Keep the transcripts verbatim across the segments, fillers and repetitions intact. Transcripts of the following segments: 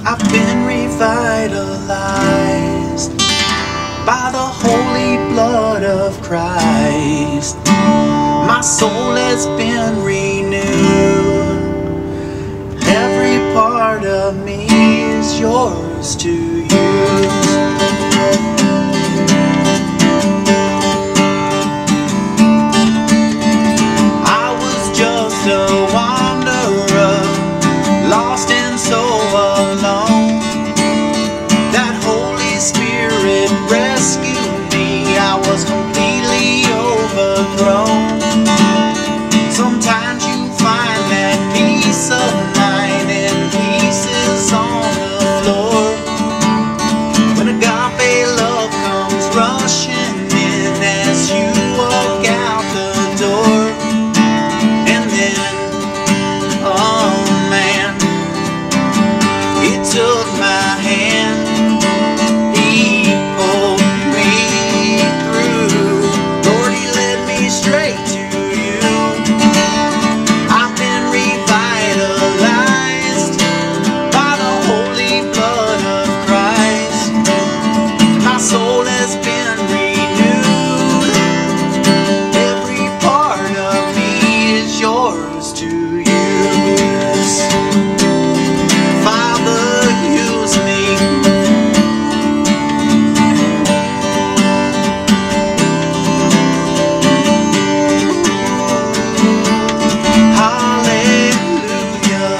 I've been revitalized by the holy blood of Christ. My soul has been renewed. Every part of me is yours to use. I was just a wanderer, lost and so alone. That Holy Spirit rescued me. I was completely overthrown. Sometimes you find that peace of mind in pieces on the floor. When agape love comes rushing in as you walk out the door. And then, oh man, he took my hand, he pulled me through. Lord, he led me straight to you. I've been revitalized by the holy blood of Christ. My soul has been renewed. Every part of me is yours to use. Father, use me. Hallelujah.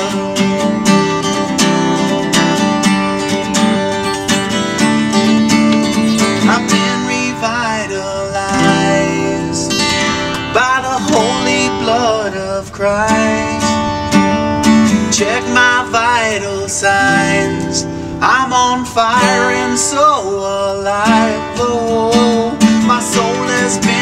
I've been revitalized by the holy blood of Christ. Check my vital signs. I'm on fire and so alive. Oh, my soul has been